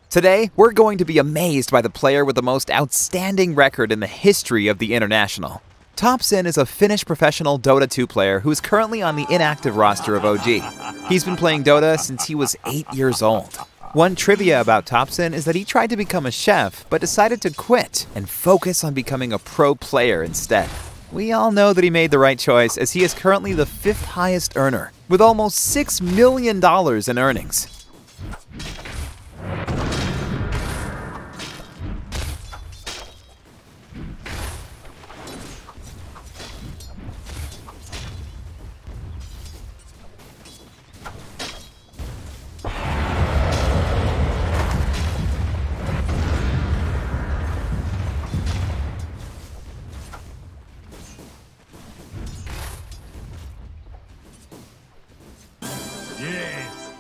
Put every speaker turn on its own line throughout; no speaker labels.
Today, we're going to be amazed by the player with the most outstanding record in the history of the International. Topsin is a Finnish professional Dota 2 player who is currently on the inactive roster of OG. He's been playing Dota since he was 8 years old. One trivia about Topsin is that he tried to become a chef, but decided to quit and focus on becoming a pro player instead. We all know that he made the right choice, as he is currently the 5th highest earner, with almost $6 million in earnings.
Yes!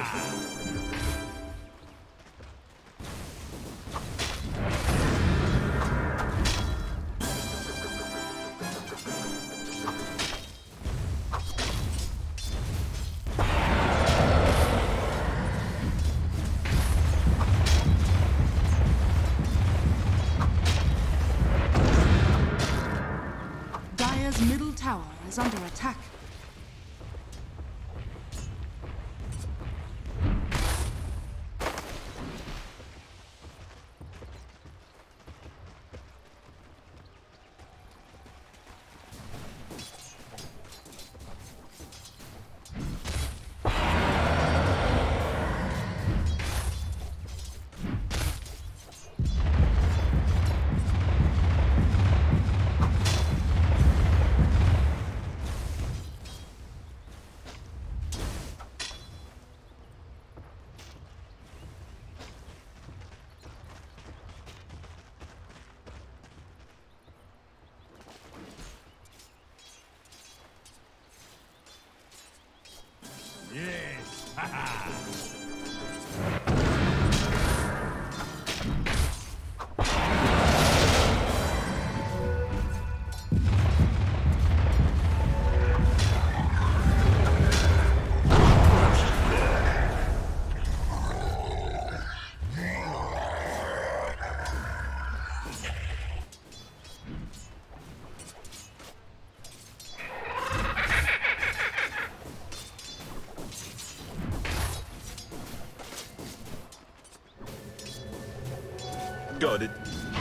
Dire's middle tower is under attack. Got it.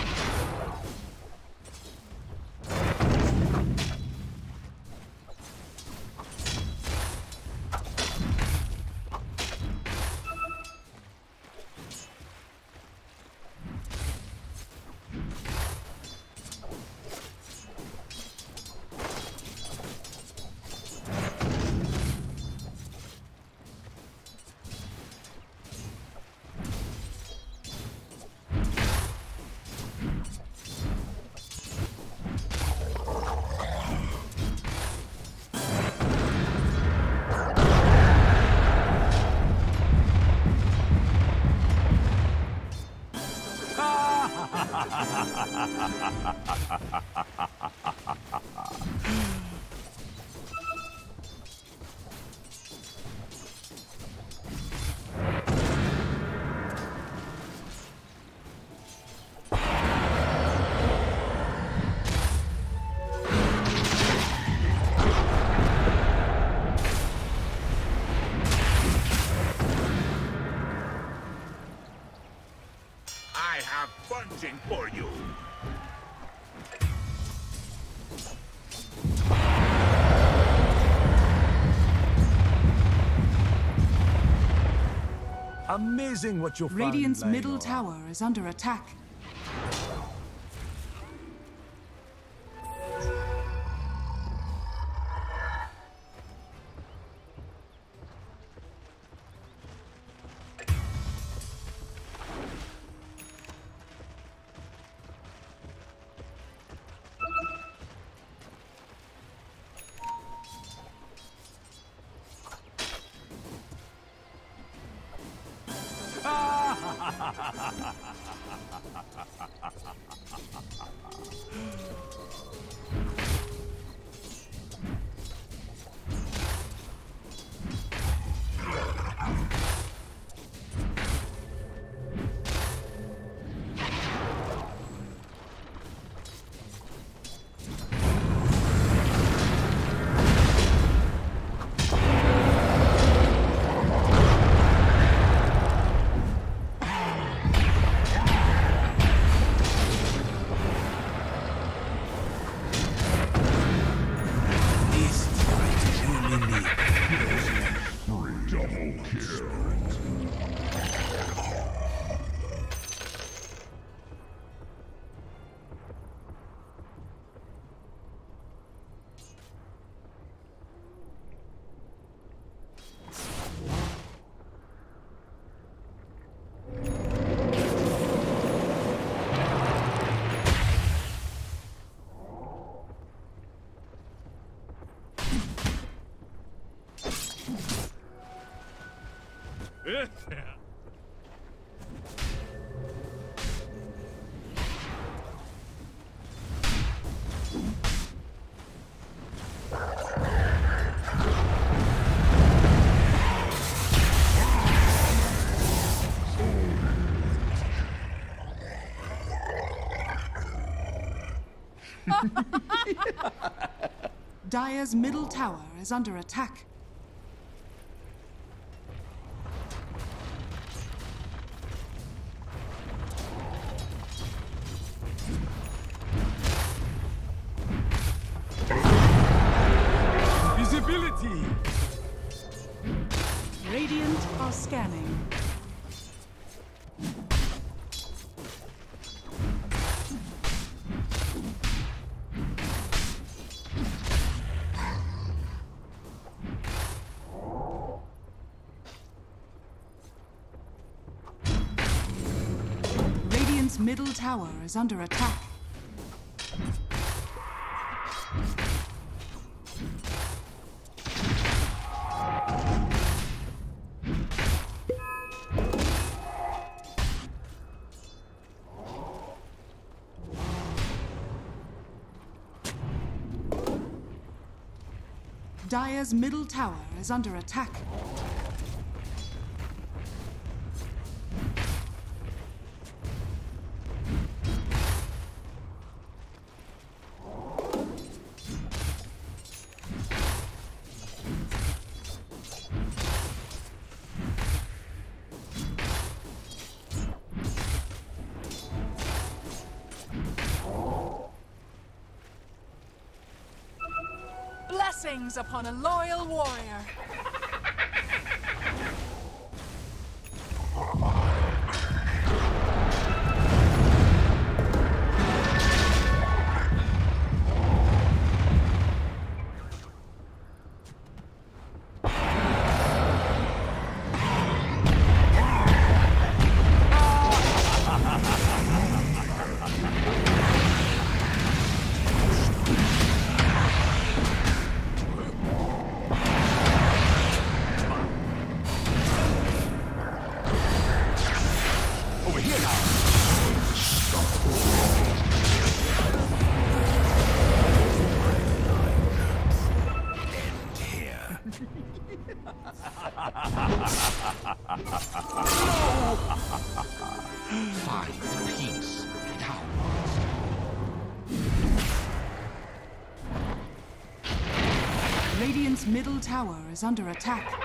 I have punching for you.
Amazing what you'll find.
Radiant's
laying
middle
on.
tower is under attack. Dire's middle tower is under attack.
Visibility!
Radiant are scanning. Radiant's middle tower is under attack. Dire's middle tower is under attack.
Blessings upon a loyal warrior.
Find peace now.
Radiant's middle tower is under attack.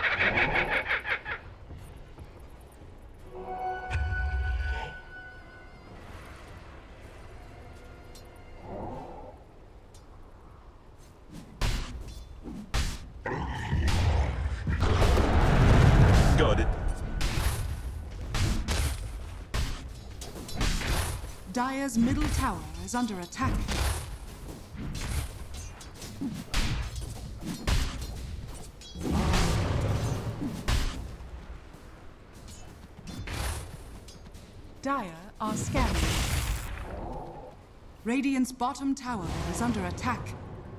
Got it. Dire's middle tower is under attack. Dire are scanning. Radiant's bottom tower is under attack.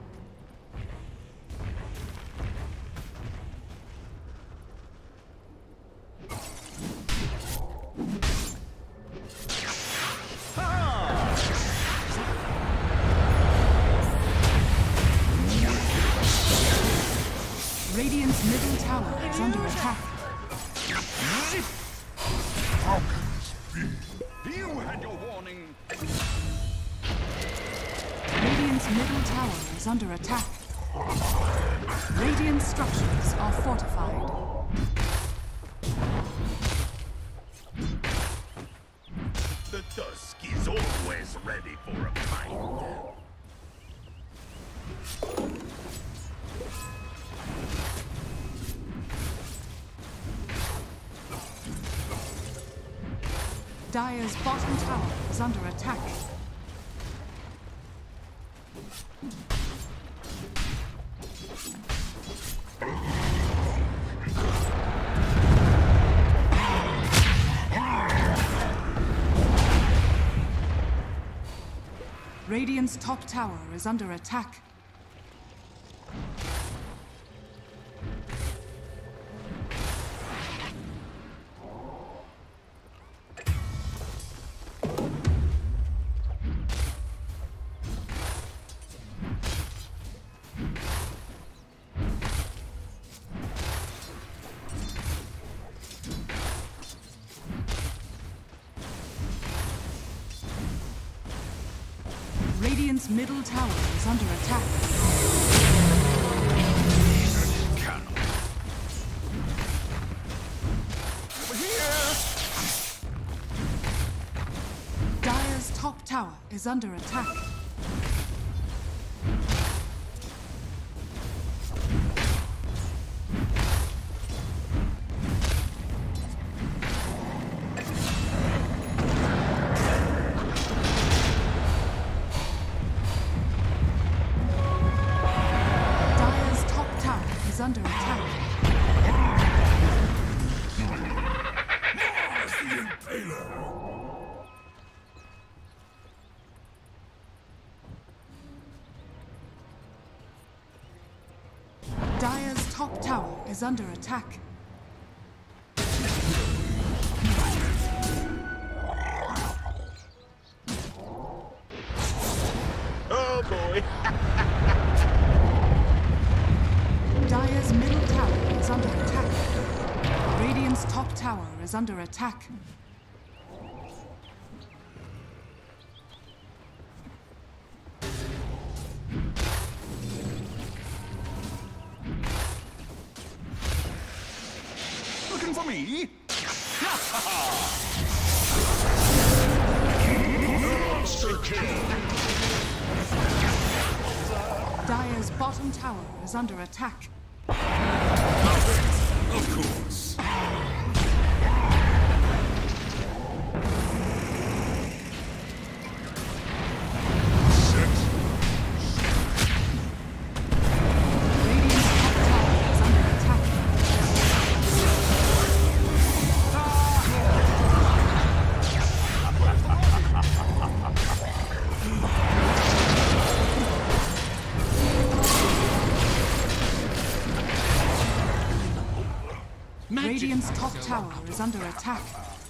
Radiant's middle tower is under attack.
You had your warning.
Radiant's middle tower is under attack. Radiant structures are fortified. The Dusk is always ready for a fight. Dire's bottom tower is under attack. Radiant's top tower is under attack.
Radiant's middle tower is under attack. Dire's top tower is under attack. Under attack.
Mars the Impaler!
Dire's top tower is under attack.
Oh boy!
Dire's middle tower is under attack. Radiant's top tower is under attack.
Looking for me?
Monster kill!
Dire's bottom tower is under attack.
Of course.
Radiant's top tower is under attack. Radiant's top tower is under attack.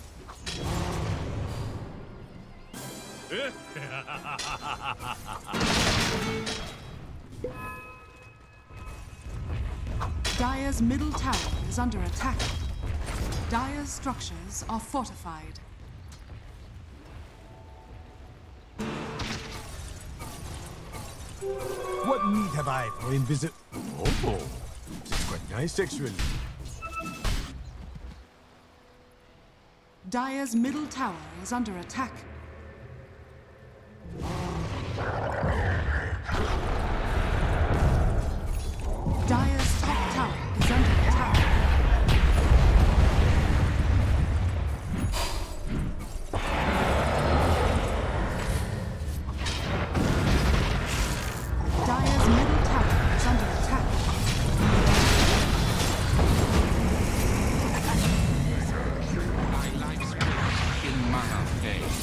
Dire's middle tower is under attack. Dire's structures are fortified.
What need have I for invisit? Oh, it's quite nice actually.
Dire's middle tower is under attack. Dire's top tower is under attack. Dire's middle tower is under attack.
My life's in mana days.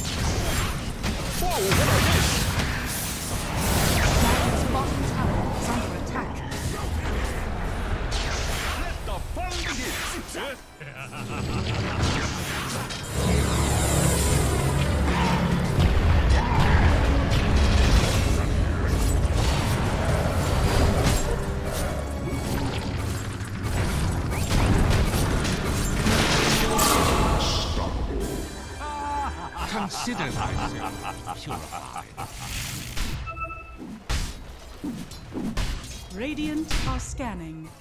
Dire's bottom tower is under attack.
The fun begins!
Consider myself purified.
Radiant are scanning.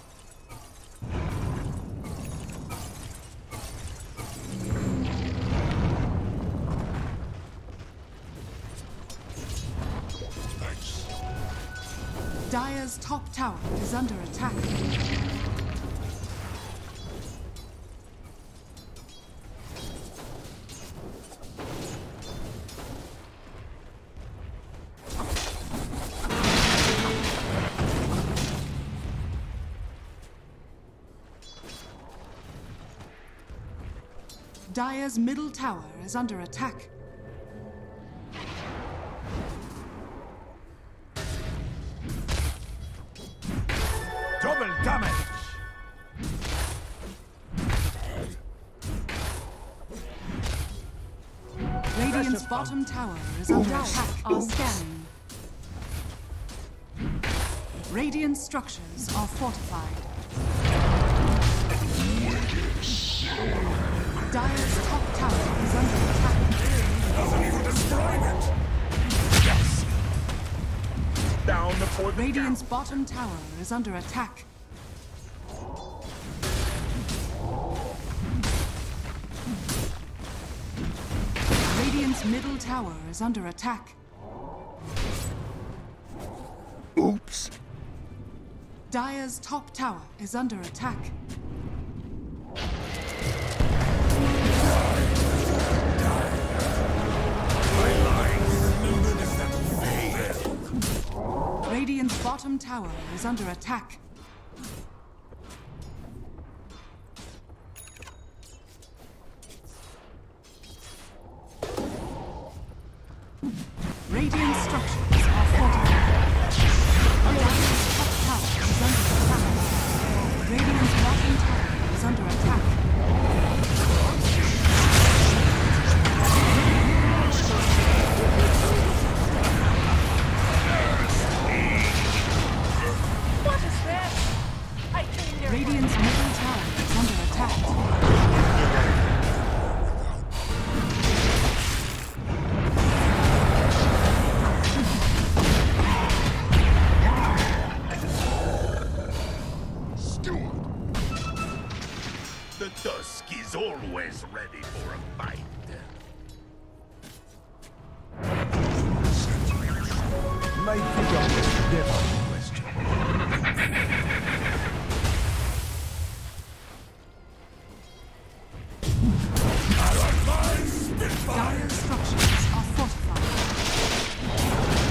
Dire's top tower is under attack. Dire's middle tower is under attack.
Double damage!
Radiant's bottom tower is under attack. Are scanning. Radiant structures are fortified. Dire's top tower is under attack.
Doesn't even describe it! Yes! down for the
Radiant's bottom tower is under attack. Radiant's middle tower is under attack.
Oops.
Dire's top tower is under attack. Radiant's bottom tower is under attack. Radiant structures are fortified. Dire's top tower is under attack. Radiant's bottom tower is under attack.
What is that? I came here.
Radiant's middle tower is under attack.
Steward. The Dusk is always ready for a fight.
My figure is never in question.
Dire's structures are fortified.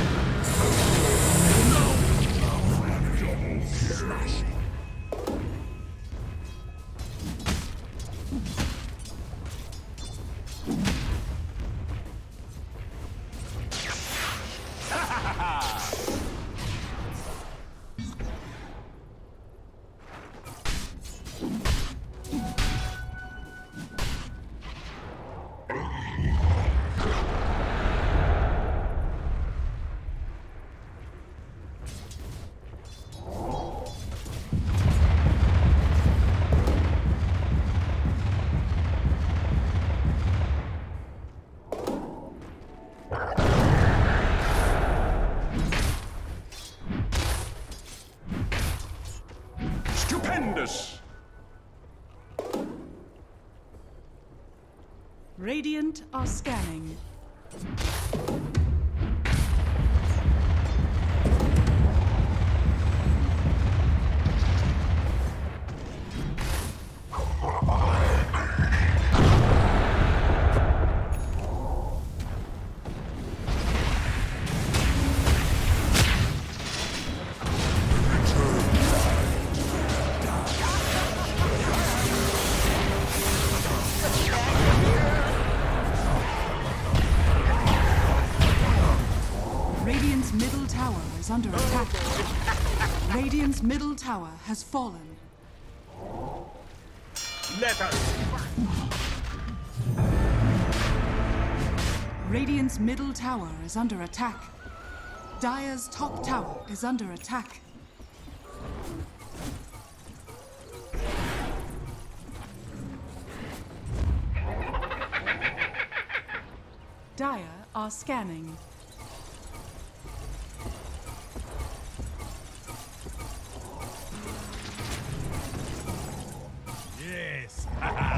Stupendous!
Radiant are scanning. Radiant's middle tower is under attack. Radiant's middle tower has fallen.
Let us
Radiant's middle tower is under attack. Dire's top tower is under attack. Dire are scanning.
Yes.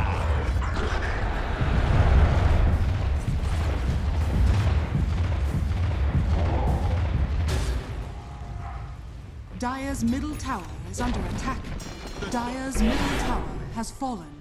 Dire's middle tower is under attack. Dire's middle tower has fallen.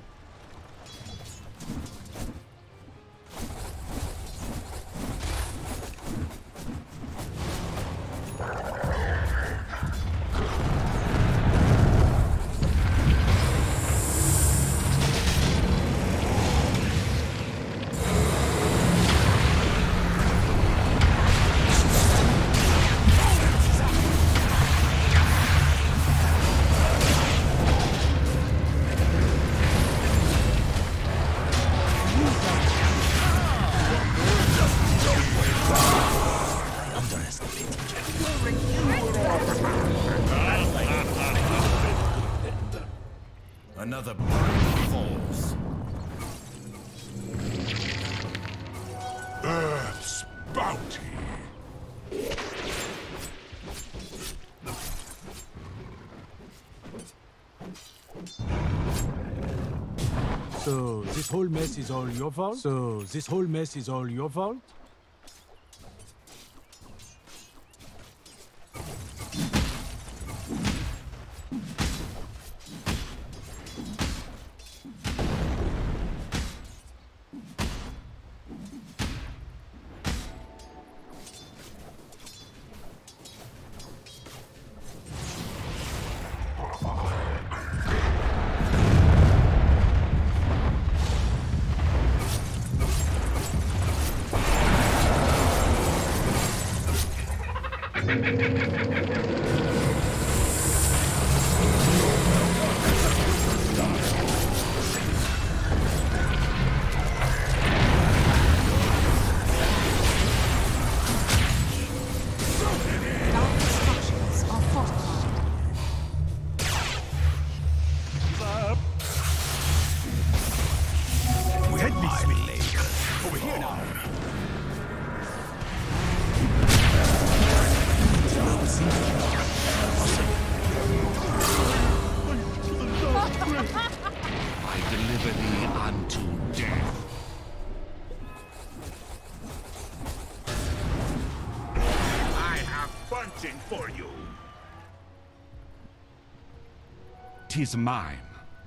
Another burning falls.
Earth's bounty.
this whole mess is all your fault? So, this whole mess is all your fault?
For you.
'Tis mine.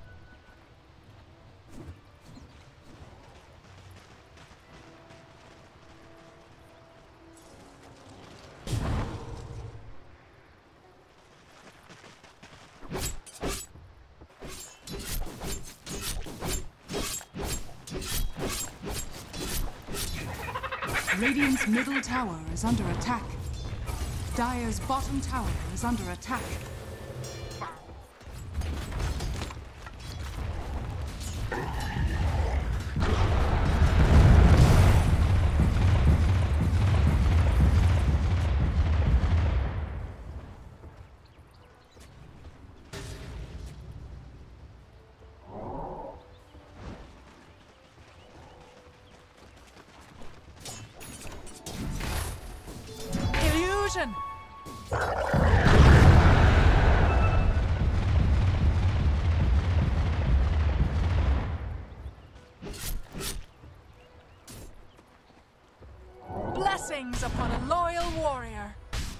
Radiant's middle tower is under attack. Dire's bottom tower is under attack.
Illusion! Blessings upon a loyal warrior.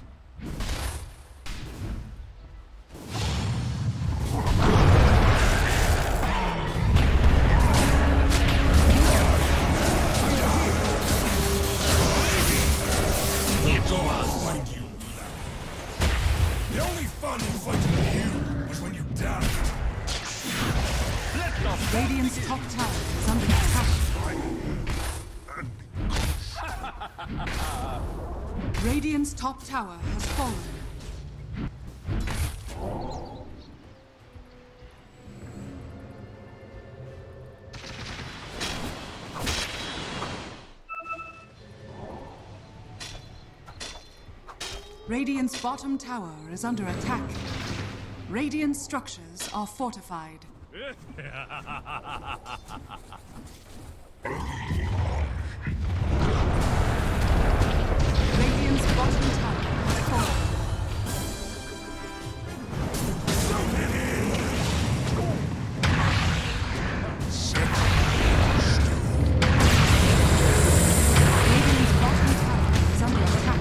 The only fun in fighting you was when you died.
Radiant's top tower is under attack. Radiant's top tower has fallen. Radiant's bottom tower is under attack. Radiant structures are fortified. Radiant's bottom tower has fallen. Radiant's bottom tower is under attack.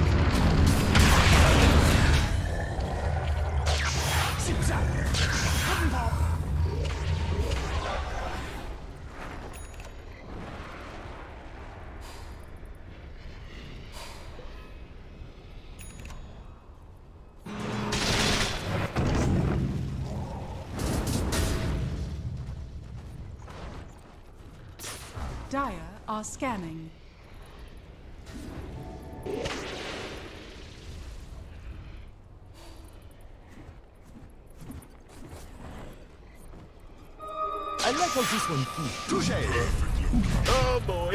Dire are scanning.
I like how this one feels.
Touché!
Oh boy.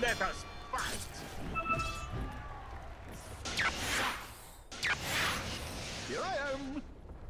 Let us fight. Here I am.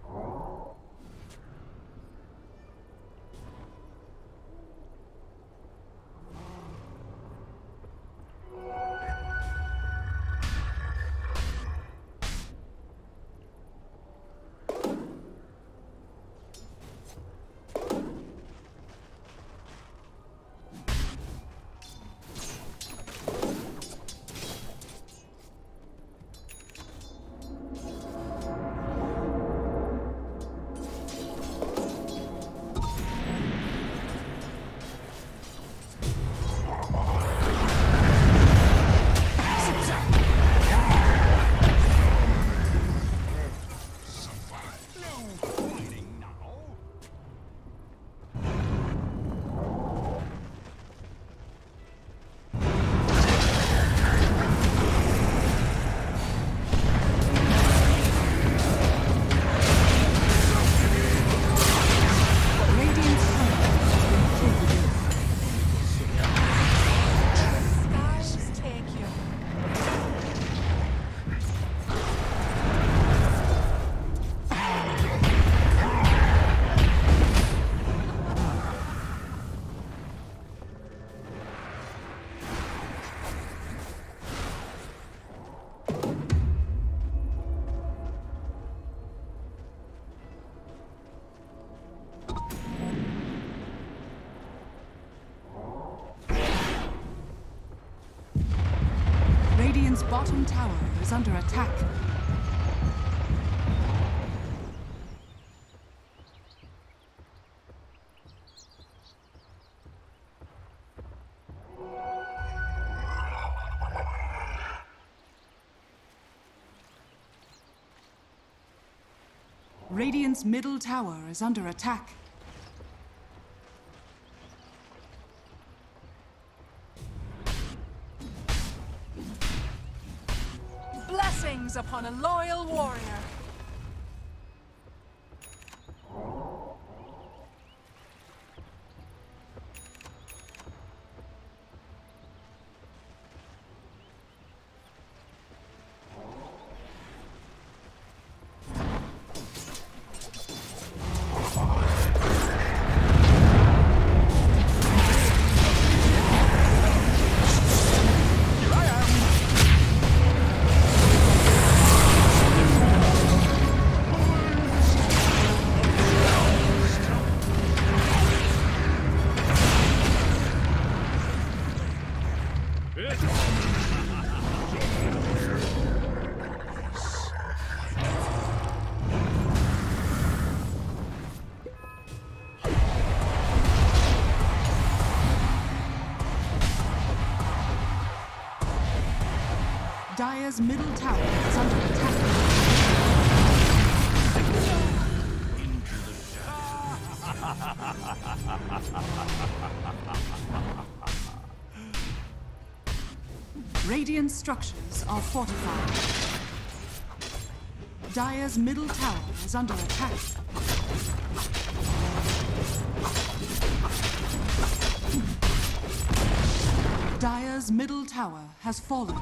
Radiant's bottom tower is under attack. Radiant's middle tower is under attack.
Blessings upon a loyal warrior.
Dire's middle tower is under attack. Radiant structures are fortified. Dire's middle tower is under attack. Dire's middle tower has fallen.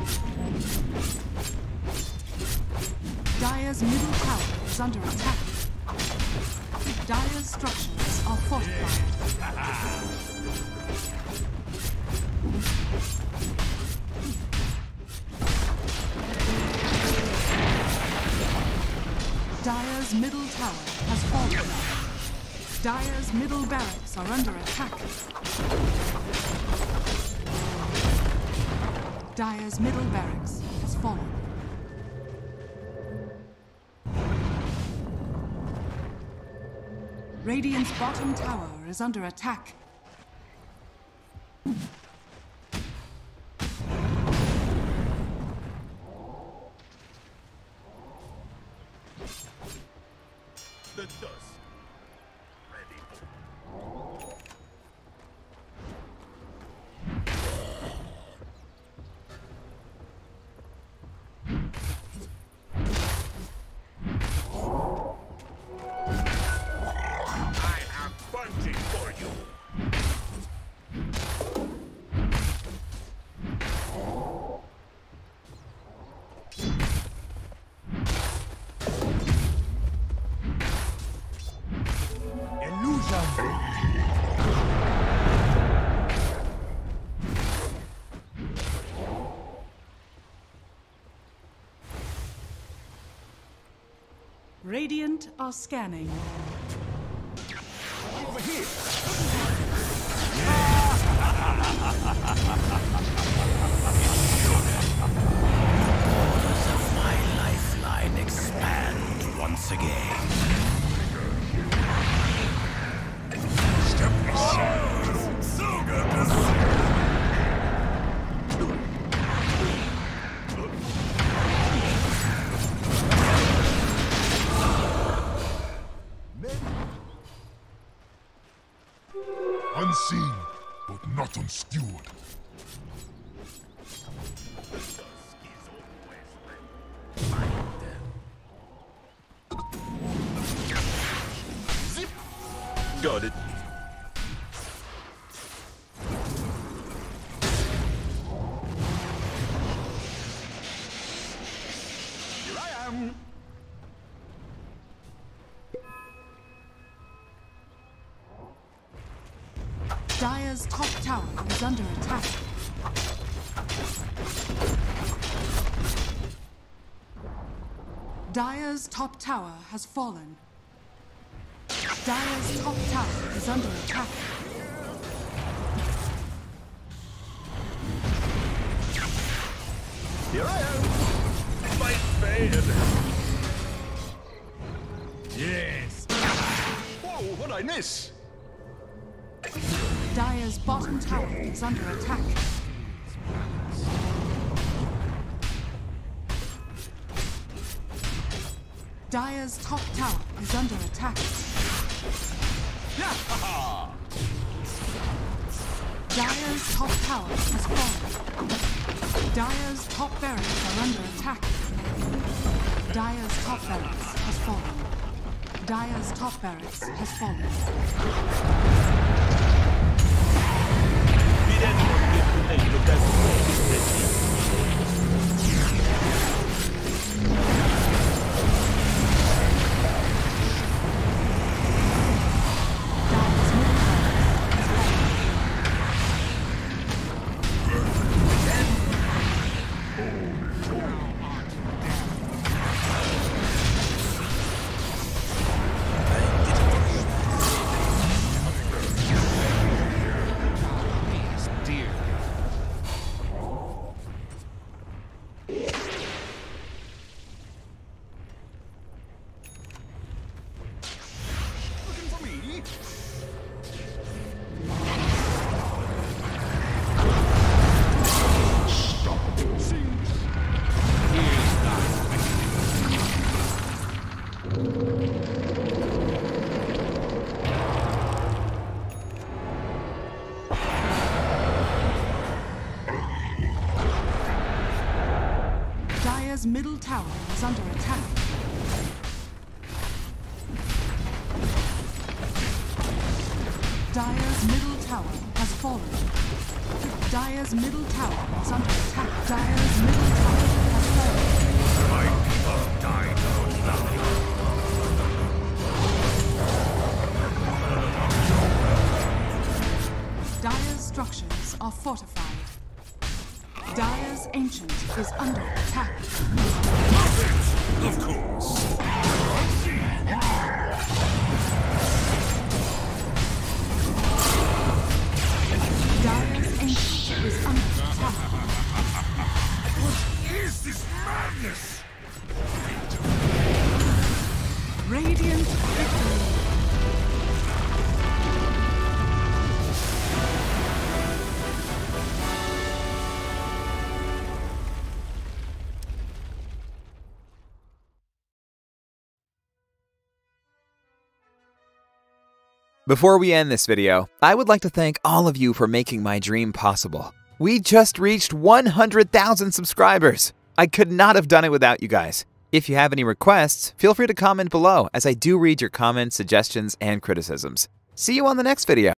Dire's middle tower is under attack. Dire's structures are fortified. Dire's middle tower has fallen. Dire's middle barracks are under attack. Dire's middle barracks has fallen. Radiant's bottom tower is under attack.
The dust. Ready for... I have punching for you.
Radiant are scanning.
Over here.
My lifeline expand once again.
Step aside. So good to see. Unseen, but not unskewered.
Got it. Here I am.
Dire's top tower is under attack. Dire's top tower has fallen. Dire's top tower is under attack.
Here I am. Fight fair. Yes. Whoa, what'd I miss?
Dire's bottom tower is under attack. Dire's top tower is under attack. Dire's top tower has fallen. Dire's top barracks are under attack. Dire's top barracks has fallen. Dire's top barracks has fallen.
Did anyone get the name of that sword?
Dire's middle tower is under attack. Dire's middle tower has fallen. Dire's middle tower is under attack. Dire's middle tower has fallen.
My people died without
Dire's structures are fortified. Dire's ancient is under attack.
Of course.
Dire's ancient is under attack.
What is this madness?
Radiant victory.
Before we end this video, I would like to thank all of you for making my dream possible. We just reached 100,000 subscribers. I could not have done it without you guys. If you have any requests, feel free to comment below, as I do read your comments, suggestions, and criticisms. See you on the next video.